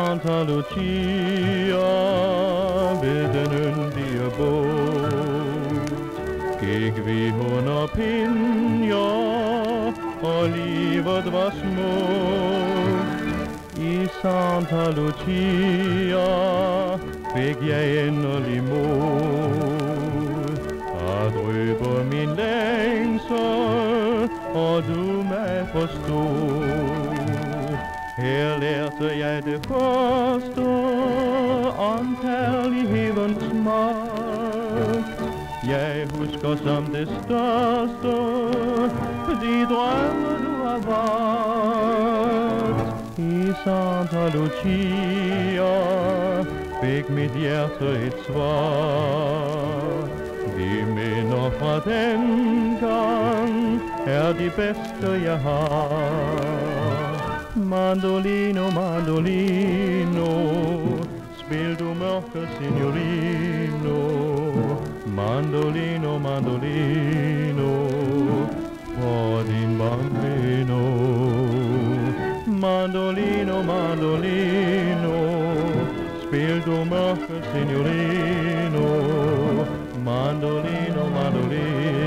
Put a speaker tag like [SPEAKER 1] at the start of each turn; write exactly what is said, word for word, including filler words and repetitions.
[SPEAKER 1] Santa Lucia ved den yndige båd gik vi under pinjer, og livet var smukt. I Santa Lucia fik jeg endelig mod at røbe min længsel, og du mig forstod. Her lærte jeg det første om kærlighedens magt. Jeg husker som det største de drømme du har vagt. I Santa Lucia fik mit hjerte et svar. De minder fra den gang er de bedste jeg har. Mandolino, mandolino, spil du mørke signorino. Mandolino, mandolino, for din bambino. Mandolino, mandolino, spil du mørke signorino. Mandolino, mandolino.